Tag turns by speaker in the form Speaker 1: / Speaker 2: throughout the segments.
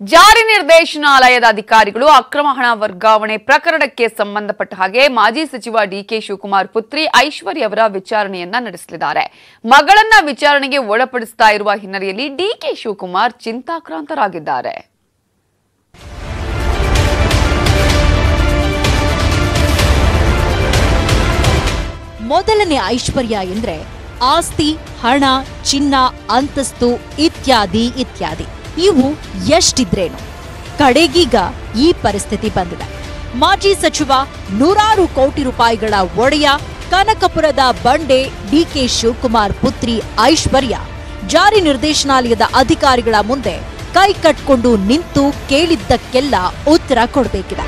Speaker 1: ಜಾರಿ ನಿರ್ದೇಶನಾಲಯದ ಅಧಿಕಾರಿಗಳು ಅಕ್ರಮ ಹಣ ವರ್ಗಾವಣೆ ಪ್ರಕರಣಕ್ಕೆ ಸಂಬಂಧಪಟ್ಟ ಹಾಗೆ ಮಾಜಿ ಸಚಿವ ಡಿಕೆ ಶಿವಕುಮಾರ್ ಪುತ್ರಿ ಐಶ್ವರ್ಯ ಅವರ ವಿಚಾರಣೆಯನ್ನ ನಡೆಸಲಿದ್ದಾರೆ. ಮಗಳನ್ನ ವಿಚಾರಣೆಗೆ ಒಳಪಡಿಸುತ್ತಾ ಇರುವ ಹಿನ್ನೆಲೆಯಲ್ಲಿ ಡಿಕೆ ಶಿವಕುಮಾರ್ ಚಿಂತಾಕ್ರಾಂತರಾಗಿದ್ದಾರೆ.
Speaker 2: ಮೊದಲನೇ ಐಶ್ವರ್ಯ ಎಂದ್ರೆ ಆಸ್ತಿ, ಹಣ, ಚಿನ್ನ, ಅಂತಸ್ತು ಇತ್ಯಾದಿ ಇತ್ಯಾದಿ. ಇವು ಎಷ್ಟಿದ್ರೇನು ಕಡೆಗೀಗ ಈ ಪರಿಸ್ಥಿತಿ ಬಂದಿದೆ. ಮಾಜಿ ಸಚಿವ ನೂರಾರು ಕೋಟಿ ರೂಪಾಯಿಗಳ ಒಡೆಯ ಕನಕಪುರದ ಬಂಡೆ ಡಿಕೆ ಶಿವಕುಮಾರ್ ಪುತ್ರಿ ಐಶ್ವರ್ಯ ಜಾರಿ ನಿರ್ದೇಶನಾಲಯದ ಅಧಿಕಾರಿಗಳ ಮುಂದೆ ಕೈ ಕಟ್ಕೊಂಡು ನಿಂತು ಕೇಳಿದ್ದಕ್ಕೆಲ್ಲ ಉತ್ತರ ಕೊಡಬೇಕಿದೆ.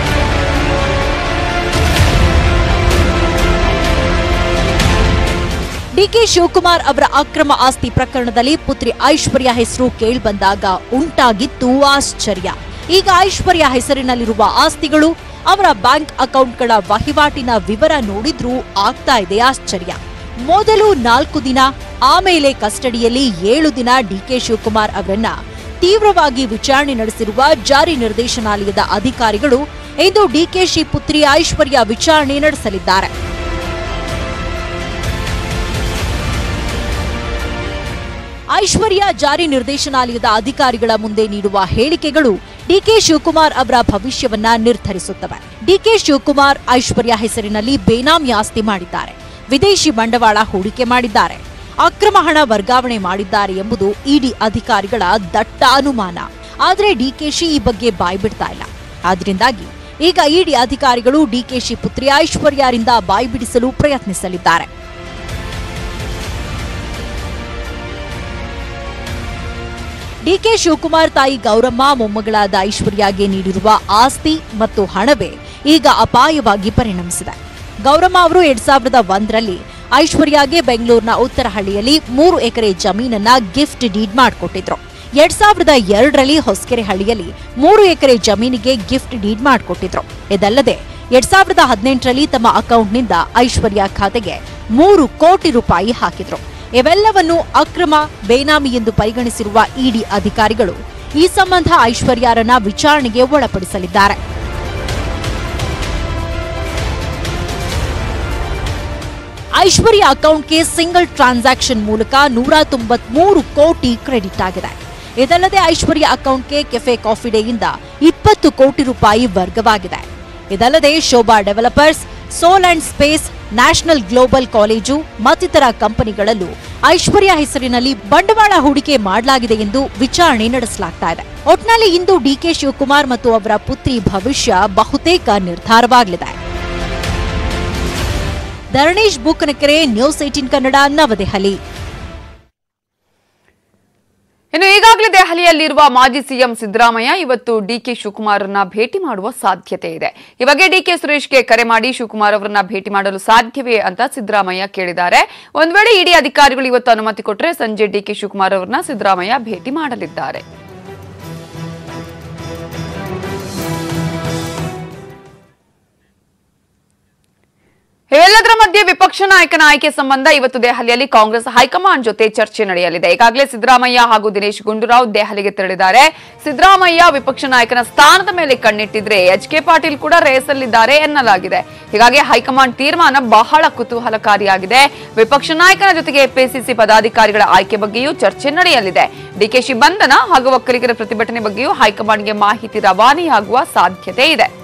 Speaker 2: ಡಿಕೆ ಶಿವಕುಮಾರ್ ಅವರ ಅಕ್ರಮ ಆಸ್ತಿ ಪ್ರಕರಣದಲ್ಲಿ ಪುತ್ರಿ ಐಶ್ವರ್ಯ ಹೆಸರು ಕೇಳಿಬಂದಾಗ ಉಂಟಾಗಿತ್ತು ಆಶ್ಚರ್ಯ. ಈಗ ಐಶ್ವರ್ಯ ಹೆಸರಿನಲ್ಲಿರುವ ಆಸ್ತಿಗಳು, ಅವರ ಬ್ಯಾಂಕ್ ಅಕೌಂಟ್ಗಳ ವಹಿವಾಟಿನ ವಿವರ ನೋಡಿದ್ರೂ ಆಗ್ತಾ ಇದೆ ಆಶ್ಚರ್ಯ. ಮೊದಲು 4 ದಿನ, ಆಮೇಲೆ ಕಸ್ಟಡಿಯಲ್ಲಿ 7 ದಿನ ಡಿಕೆ ಶಿವಕುಮಾರ್ ಅವರನ್ನ ತೀವ್ರವಾಗಿ ವಿಚಾರಣೆ ನಡೆಸಿರುವ ಜಾರಿ ನಿರ್ದೇಶನಾಲಯದ ಅಧಿಕಾರಿಗಳು ಇಂದು ಡಿಕೆಶಿ ಪುತ್ರಿ ಐಶ್ವರ್ಯ ವಿಚಾರಣೆ ನಡೆಸಲಿದ್ದಾರೆ. ಐಶ್ವರ್ಯ ಜಾರಿ ನಿರ್ದೇಶನಾಲಯದ ಅಧಿಕಾರಿಗಳ ಮುಂದೆ ನೀಡುವ ಹೇಳಿಕೆಗಳು ಡಿಕೆ ಶಿವಕುಮಾರ್ ಅವರ ಭವಿಷ್ಯವನ್ನ ನಿರ್ಧರಿಸುತ್ತವೆ. ಡಿಕೆ ಶಿವಕುಮಾರ್ ಐಶ್ವರ್ಯ ಹೆಸರಿನಲ್ಲಿ ಬೇನಾಮಿ ಆಸ್ತಿ ಮಾಡಿದ್ದಾರೆ, ವಿದೇಶಿ ಬಂಡವಾಳ ಹೂಡಿಕೆ ಮಾಡಿದ್ದಾರೆ, ಅಕ್ರಮ ಹಣ ವರ್ಗಾವಣೆ ಮಾಡಿದ್ದಾರೆ ಎಂಬುದು ಇಡಿ ಅಧಿಕಾರಿಗಳ ದಟ್ಟ ಅನುಮಾನ. ಆದರೆ ಡಿಕೆಶಿ ಈ ಬಗ್ಗೆ ಬಾಯ್ಬಿಡ್ತಾ ಇಲ್ಲ. ಆದ್ರಿಂದಾಗಿ ಈಗ ಇಡಿ ಅಧಿಕಾರಿಗಳು ಡಿಕೆಶಿ ಪುತ್ರಿ ಐಶ್ವರ್ಯರಿಂದ ಬಾಯ್ಬಿಡಿಸಲು ಪ್ರಯತ್ನಿಸಲಿದ್ದಾರೆ. ಡಿಕೆ ಶಿವಕುಮಾರ್ ತಾಯಿ ಗೌರಮ್ಮ ಮೊಮ್ಮಗಳಾದ ಐಶ್ವರ್ಯಗೆ ನೀಡಿರುವ ಆಸ್ತಿ ಮತ್ತು ಹಣವೇ ಈಗ ಅಪಾಯವಾಗಿ ಪರಿಣಮಿಸಿದೆ. ಗೌರಮ್ಮ ಅವರು 2001ರಲ್ಲಿ ಐಶ್ವರ್ಯಗೆ ಬೆಂಗಳೂರಿನ ಉತ್ತರಹಳ್ಳಿಯಲ್ಲಿ 3 ಎಕರೆ ಜಮೀನನ್ನ ಗಿಫ್ಟ್ ಡೀಡ್ ಮಾಡಿಕೊಟ್ಟಿದ್ರು. 2002ರಲ್ಲಿ ಹೊಸಕೆರೆ ಹಳ್ಳಿಯಲ್ಲಿ 3 ಎಕರೆ ಜಮೀನಿಗೆ ಗಿಫ್ಟ್ ಡೀಡ್ ಮಾಡಿಕೊಟ್ಟಿದ್ರು. ಇದಲ್ಲದೆ 2018ರಲ್ಲಿ ತಮ್ಮ ಅಕೌಂಟ್ನಿಂದ ಐಶ್ವರ್ಯ ಖಾತೆಗೆ 3 ಕೋಟಿ ರೂಪಾಯಿ ಹಾಕಿದ್ರು. ಇವೆಲ್ಲವನ್ನು ಅಕ್ರಮ, ಬೇನಾಮಿ ಎಂದು ಪರಿಗಣಿಸಿರುವ ಇಡಿ ಅಧಿಕಾರಿಗಳು ಈ ಸಂಬಂಧ ಐಶ್ವರ್ಯರನ್ನ ವಿಚಾರಣೆಗೆ ಒಳಪಡಿಸಲಿದ್ದಾರೆ. ಐಶ್ವರ್ಯ ಅಕೌಂಟ್ಗೆ ಸಿಂಗಲ್ ಟ್ರಾನ್ಸಾಕ್ಷನ್ ಮೂಲಕ 193 ಕೋಟಿ ಕ್ರೆಡಿಟ್ ಆಗಿದೆ. ಇದಲ್ಲದೆ ಐಶ್ವರ್ಯ ಅಕೌಂಟ್ಗೆ ಕೆಫೆ ಕಾಫಿ ಡೇಯಿಂದ 20 ಕೋಟಿ ರೂಪಾಯಿ ವರ್ಗವಾಗಿದೆ. ಇದಲ್ಲದೆ Shobha developers, soul and space, national global college ಮತ್ತಿತರ ಕಂಪನಿಗಳಲ್ಲೂ ಐಶ್ವರ್ಯ ಹೆಸರಿನಲ್ಲಿ ಬಂಡವಾಳ ಹೂಡಿಕೆ ಮಾಡಲಾಗಿದೆ ಎಂದು ವಿಚಾರಣೆ ನಡೆಸಲಾಗ್ತಾ ಇದೆ. ಒಟ್ನಲ್ಲಿ ಇಂದು ಡಿಕೆ ಶಿವಕುಮಾರ್ ಮತ್ತು ಅವರ ಪುತ್ರಿ ಭವಿಷ್ಯ ಬಹುತೇಕ ನಿರ್ಧಾರವಾಗಲಿದೆ. ಧರಣೇಶ್ ಬೂಕನಕೆರೆ, ನ್ಯೂಸ್ 18 ಕನ್ನಡ, ನವದೆಹಲಿ.
Speaker 1: ಇನ್ನು ಈಗಾಗಲೇ ದೆಹಲಿಯಲ್ಲಿರುವ ಮಾಜಿ ಸಿಎಂ ಸಿದ್ದರಾಮಯ್ಯ ಇವತ್ತು ಡಿಕೆ ಶಿವಕುಮಾರ್ ಅವರನ್ನ ಭೇಟಿ ಮಾಡುವ ಸಾಧ್ಯತೆ ಇದೆ. ಈ ಬಗ್ಗೆ ಡಿಕೆ ಸುರೇಶ್ಗೆ ಕರೆ ಮಾಡಿ ಶಿವಕುಮಾರ್ ಅವರನ್ನ ಭೇಟಿ ಮಾಡಲು ಸಾಧ್ಯವೇ ಅಂತ ಸಿದ್ದರಾಮಯ್ಯ ಕೇಳಿದ್ದಾರೆ. ಒಂದ್ ವೇಳೆ ಇಡಿ ಅಧಿಕಾರಿಗಳು ಇವತ್ತು ಅನುಮತಿ ಕೊಟ್ಟರೆ ಸಂಜೆ ಡಿಕೆ ಶಿವಕುಮಾರ್ ಅವರನ್ನ ಸಿದ್ದರಾಮಯ್ಯ ಭೇಟಿ ಮಾಡಲಿದ್ದಾರೆ. ಇವೆಲ್ಲದರ ಮಧ್ಯೆ ವಿಪಕ್ಷ ನಾಯಕನ ಆಯ್ಕೆ ಸಂಬಂಧ ಇವತ್ತು ದೆಹಲಿಯಲ್ಲಿ ಕಾಂಗ್ರೆಸ್ ಹೈಕಮಾಂಡ್ ಜೊತೆ ಚರ್ಚೆ ನಡೆಯಲಿದೆ. ಈಗಾಗಲೇ ಸಿದ್ದರಾಮಯ್ಯ ಹಾಗೂ ದಿನೇಶ್ ಗುಂಡೂರಾವ್ ದೆಹಲಿಗೆ ತೆರಳಿದ್ದಾರೆ. ಸಿದ್ದರಾಮಯ್ಯ ವಿಪಕ್ಷ ನಾಯಕನ ಸ್ಥಾನದ ಮೇಲೆ ಕಣ್ಣಿಟ್ಟಿದ್ರೆ ಎಚ್.ಕೆ. ಪಾಟೀಲ್ ಕೂಡ ರೇಸಲ್ಲಿದ್ದಾರೆ ಎನ್ನಲಾಗಿದೆ. ಹೀಗಾಗಿ ಹೈಕಮಾಂಡ್ ತೀರ್ಮಾನ ಬಹಳ ಕುತೂಹಲಕಾರಿಯಾಗಿದೆ. ವಿಪಕ್ಷ ನಾಯಕನ ಜೊತೆಗೆ ಎಪಿಸಿಸಿ ಪದಾಧಿಕಾರಿಗಳ ಆಯ್ಕೆ ಬಗ್ಗೆಯೂ ಚರ್ಚೆ ನಡೆಯಲಿದೆ. ಡಿಕೆಶಿ ಬಂಧನ ಹಾಗೂ ಒಕ್ಕಲಿಗರ ಪ್ರತಿಭಟನೆ ಬಗ್ಗೆಯೂ ಹೈಕಮಾಂಡ್ಗೆ ಮಾಹಿತಿ ರವಾನೆಯಾಗುವ ಸಾಧ್ಯತೆ ಇದೆ.